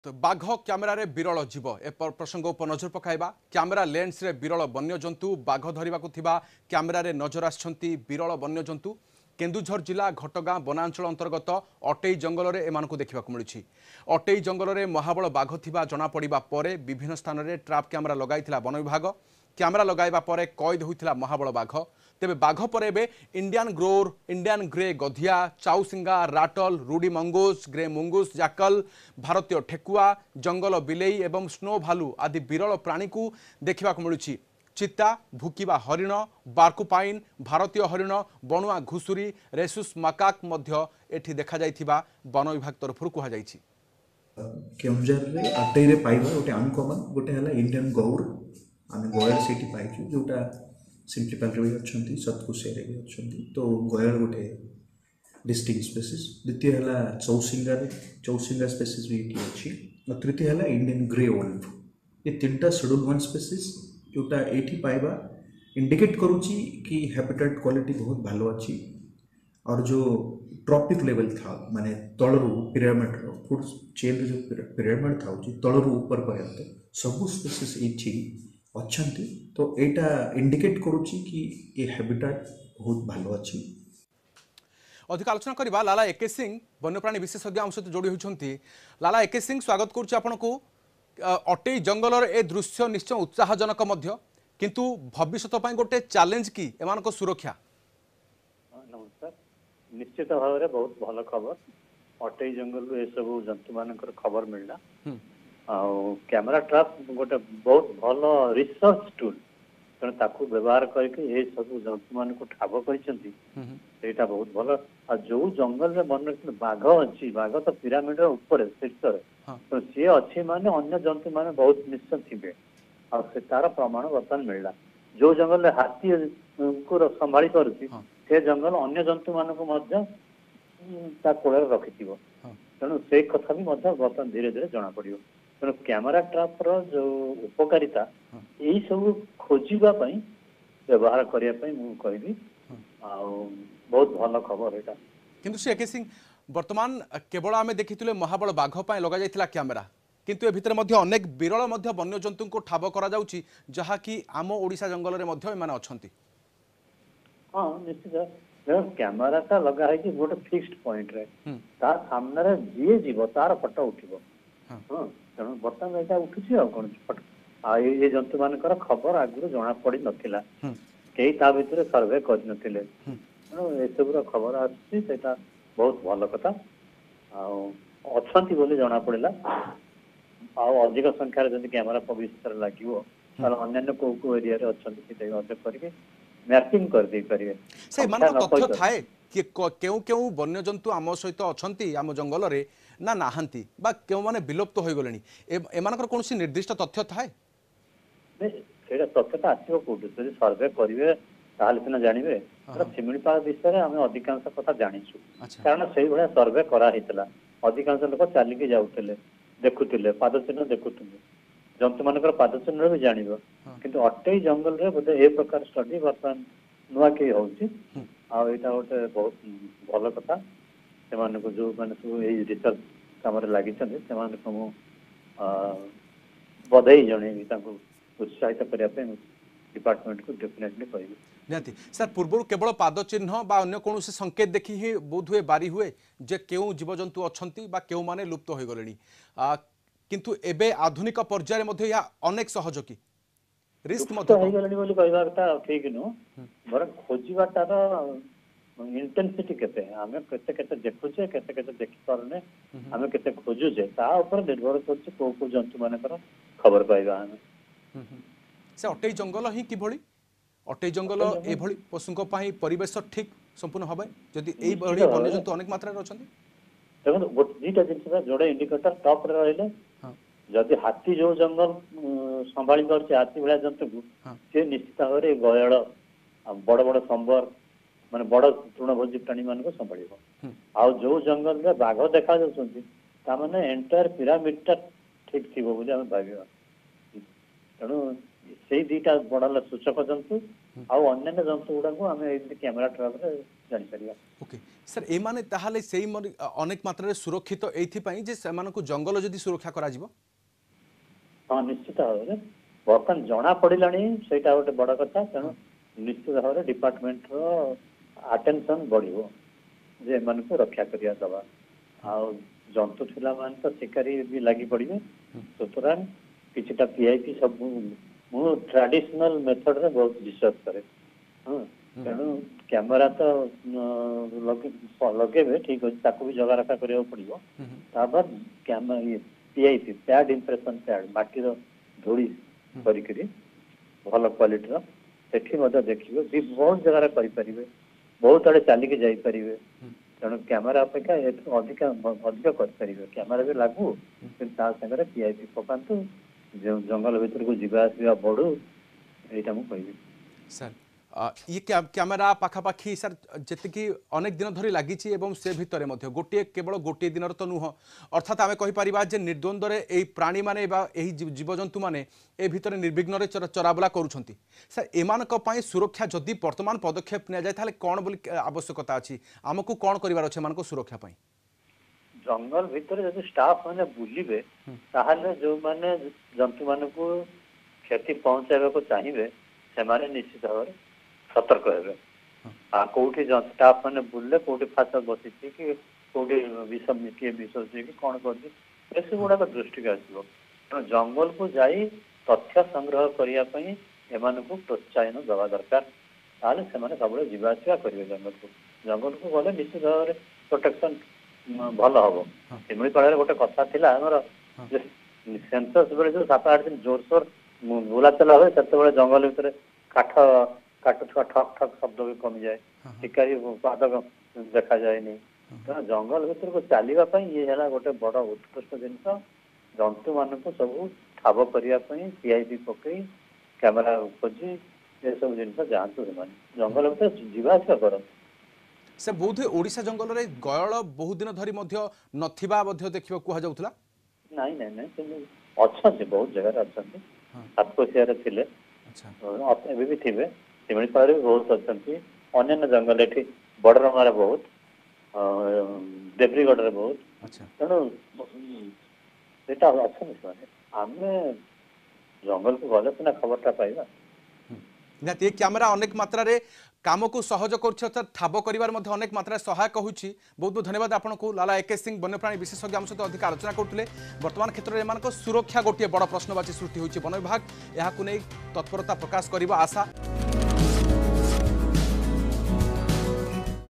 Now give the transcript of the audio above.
तो बाघ क्यामेरा रे विरल जीव ए प्रसंग उपर नजर पकाइबा क्यामेरा लेंस रे विरल वन्यजंतु बाघ धरिबाकु थिबा क्यामेरा रे नजर आछंती विरल वन्यजंतु केन्दुझर जिला घटगाँ वनांचल अंतर्गत अटेई जंगल रे एमानकु देखिबाकु मिलुछि। अटेई जंगल रे महाबल बाघ थिबा जना पड़िबा परे विभिन्न स्थान रे ट्रैप कैमेरा लगाइथिला वन विभाग। कैमेरा लगाइबा परे कैद होइथिला महाबल बाघ। तेबे बाघ परे बे इंडियन ग्रोर, इंडियन ग्रे गधिया, चाउसिंगा, ratel, ruddy mongoose, grey mongoose, jackal, भारतीय ठेकुआ, जंगल बिलेई एवं स्नो भालू आदि विरल प्राणी को देखिबाकु मिलुछि। चित्ता, भुकिबा हरिण, बार्कुपाइन, भारतीय हरिण, बणुआ घुसुरी, रेसुस मकाक मध्य एठी देखा जाइथिबा वन विभाग तरफरु कुहा जाइछि। केउंझर रे अटेई रे पाइबा गोटे अनकॉमन गोटे हला इंडियन गौर आमे गोयल सेठी पाइछु जोटा सिंप्लिफाल रे भी अछंती सतकुसे रे भी अछंती तो गोयल गोटे डिस्टिंक्ट स्पीसीज। द्वितीय हला चौसिंगा स्पीसीज भी एठी अछि और तृतीय हला इंडियन ग्रे वुल्फ। ये तीनटा शेड्यूल वन स्पीसीज जोटा एठी पाइबा इंडिकेट करूची कि हैबिटेट क्वालिटी बहुत भालो अछि और जो ट्रॉपिक लेवल था माने तलरू पिरामिड फूड चेन जो पिरामिड था तलरू ऊपर पर्यंत सब स्पीसीज एठी अच्छी तो एटा इंडिकेट करूची कि ये हैबिटेट बहुत भालो अच्छी। अधिक आलोचना करबा लाला एके सिंह वन्यप्राणी विशेषज्ञ आम सहित जोड़ी होती। लाला एके सिंह स्वागत करुच्ची आपको। अटेई जंगल ए दृश्य निश्चय उत्साहजनक मध्य किंतु भविष्य गोटे चैलेंज की एमानक सुरक्षा। नमस्कार। निश्चित भाव में बहुत भल खबर अटेई जंगल ए सब जंतु मान खबर मिलला कैमेरा ट्रैप गोटे बहुत भल रिसर्च टूल तेणु ताकू व्यवहार करके सब जंतु मान ठाब करटा बहुत भल। जो जंगल में मन रखते बाघ अच्छी बाघ तो पिरामिड ऊपर शीर्ष तो सी अच्छी माने अन्य जंतु माने बहुत निश्चय थे और तार प्रमाण बर्तमान मिलला। जो जंगल में हाथी को संभाली पारुची से जंगल अन्य जंतु मान कोल रखि तेणु से कथा भी बर्तमान धीरे धीरे जना पड़ो। तेणु कैमेरा ट्रैप जो उपकारिता यही सब खोजापी व्यवहार करने मुझे बहुत भल खबर यहाँ। किंतु से एके सिंह वर्तमान केवल आम देखी महाबल बाघ लग जाइथिला कैमेरा किंतु ए भितर मध्य अनेक विरल वन्यजंतु को ठाब करा जाउची जहाँकि आम ओडिशा जंगल में मध्य एमाने अछंती। हाँ निश्चित कैमेरा टा लगा है कि गोटे फिक्स्ड पॉइंट रे तार सामने रे जी जीव तार फोटो उठिबो। हाँ तेणु बर्तमान यहाँ उठुची कौन फोटो ये जंतु मान खबर आगुरी जना पड़ी नाला कई ता भितर सर्वे कर तेणु एसबूर खबर आसा बहुत भल कथा अच्छा बोली जना पड़ा अधिक संख्यार जब कैमेरा भविष्य लगे अन्य कौ कौ एरिया करके मैपिंग कर दे पारे से तथ्य थाए कि केउ केउ वन्यजंतु आम सहित अच्छी आम जंगल रे ना नाहांती बा केउ माने विलुप्त हो गलेनी एमानकर कोनसी निर्दिष्ट तथ्य थाए से तथ्यटा आसो कौटू सर्वे करेंगे ताल सीना जानवे शिमिलीपाल विषय आम अधिकांश कथा जाचु कारण से भाया सर्वे कराइला अधिकांश लोक चलिकी जाऊे देखुले पादचिन्ह देखुले जंतु मान पादचिन्ह भी जान किंतु अटेई जंगल रे बोधे ए प्रकार स्टडी बर्तमान नुआ कई होटा गोटे बहुत भल कथा से जो मैंने सब यही रिसर्च कम लगी बधाई जन उत्साहित करने डिपार्टमेंट को डेफिनेटली कह निहाती सर पूर्व केवल पाद चिन्ह बा अन्य कौन संकेत देखी ही बोध हुए बारी हुए जे केउ जीवजंतु अच्छी बा केउ माने लुप्त हो गलेनी किंतु एबे आधुनिक पर्याय मध्ये या अनेक सहयोगी रिस्क मध्ये हो गलेनी बोली कहबाटा ठीक नु बर खोजिबाटार इंटेंसिटी केते आमे केते केते देखुचे केते केते देखि परने आमे केते खोजुचे ता ऊपर निर्भर करछ को को जंतु मानकर खबर पाइबा आमे से अटेई जंगल ही किभली अटेई जंगल एभली पशुंक पई परिवेश ठीक संपूर्ण हबे जदि एई बडी वन्यजंतु अनेक मात्रा रे अछंती देखो दुईटा जिनस जोड़े इंडिकेटर टॉप रे रहले जदि हाथी जो जंगल संभाली कर हाथी भाया जंतु को से निश्चित भाव में गयल बड़ बड़ संबर माने बड़ तृणभोजी प्राणी मान को संभाल आ जो जंगल में बाघ देखा जाने एंटायर पिरामिड टा ठीक थी भाई भाव तेणु से दीटा बड़ा सूचक जंतु ଆଉ ଅନ୍ୟାନ୍ୟ ଜନ୍ତୁ ଗୁଡାକୁ ଆମେ ଏମିତି କ୍ୟାମେରା ଟ୍ରାପରେ ଜାଣିପାରିବା। ओके सर एमाने ताहाले सेही अनेक मात्रा सुरक्षित एइथिपाई जे सेमानकु जंगल जदि सुरक्षा करा जिवो। हाँ निश्चित भाव में बर्तमान जना पड़िलानी सेटा गोटे बड़ कथा तेणु निश्चित भाव में डिपार्टमेंट रो अटेंशन बढ़िबो जे मन को रक्षा करिया दबा आ जंतु थिला मान तो शिकारी भी लागी पड़िबे सुतरां किछटा पीआईपी सब मु ट्रेडिशनल मेथड रे बहुत विश्वास करे। हां तेणु कैमरा तो लगे ठीक अच्छे ताको भी जगह रखा करिया पड़िबो तापर कैमरा ये पीआईपी पैड इंप्रेशन पैड माटीर धूली करिकरी भल क्वालिटी सेठी मध्य देखिबे भी बहुत जगह करि परिबे बहुत आड़े चलिके जाई परिबे तेणु कैमरा अपेक्षा अधिक अधिक कर परिबे कैमरा भी लागू ता संगे पीआईपी पकांतु जंगल भीतर को जीवा आसवा बढ़ू एटा मु कहबी। सर ये कैमेरा पाखापाखि सर जी अनेक दिन धरी लगी से भितर गोटे केवल गोटे दिन तो नुह अर्थात आम कहीपर जे निर्द्वंद्व यही प्राणी मैंने जीवजंतु मैंने ए भितर निर्विघ्न चराबुला करुँच सर एमान सुरक्षा जदि वर्तमान पदक्षेप नि जाए कौन बोली आवश्यकता अच्छी आमको कौन कर सुरक्षा पाई जंगल भितर जब स्टाफ मैंने बुलिबे ताहले जो माने जंतु मान को क्षति पहुंचाइबा को चाहिए से माने निश्चित भाव सतर्क हे कौटी स्टाफ मैंने बुलले कौटी फास बसी कि कौटी विष किए विष कि कौन कर गुड़ाक दृष्टि आसो तेणु जंगल को जाई तथ्य संग्रह करने एमान को प्रोत्साहन दवा दरकार ताले से सब जीवा आसा करेंगे जंगल को गले निश्चित भाव में प्रोटेक्शन भल हम शिमिलीपाड़ गोटे कथा थिला हमर सेंसस बेले जो 7-8 दिन जोरसोर बुलाचला हुए से जंगल भितर काठ काटुवा ठक ठक शब्द भी कमी जाए शिकारी पाद देखा जाए तेना जंगल भितर को चलने ये है गोटे बड़ उत्कृष्ट जिनस जंतु मान सब ठाब करने पीआईपी पकई कैमेरा खोजी ये सब जिन जातु जंगल भितर जीवा आसा करते से बोध ओडिशा जंगल रे गयल बहुत दिन धरी नथिबा देखा कहुला नाई नाई नाई अच्छा बहुत जगह अच्छा सातकोशिया थे अभी भी थे शिमिलीपाड़ भी बहुत अच्छा अन्य जंगल ये बड़रंगार बहुत देब्रीगढ़ बहुत तेणु अच्छा आम जंगल को गले सीना खबरटा पाइबा ये कैमेरा अनेक मात्रा रे काम को सहज कर ठाब कर अनेक मात्रा सहायक होची। बहुत बहुत धन्यवाद आपको लाला एके सिंह वन्यप्राणी विशेषज्ञ आम सहित अधिक आलोचना करते वर्तमान क्षेत्र में एम सुरक्षा गोटे बड़ प्रश्नवाची सृष्टि होती वन विभाग यहाँ तत्परता प्रकाश करने आशा।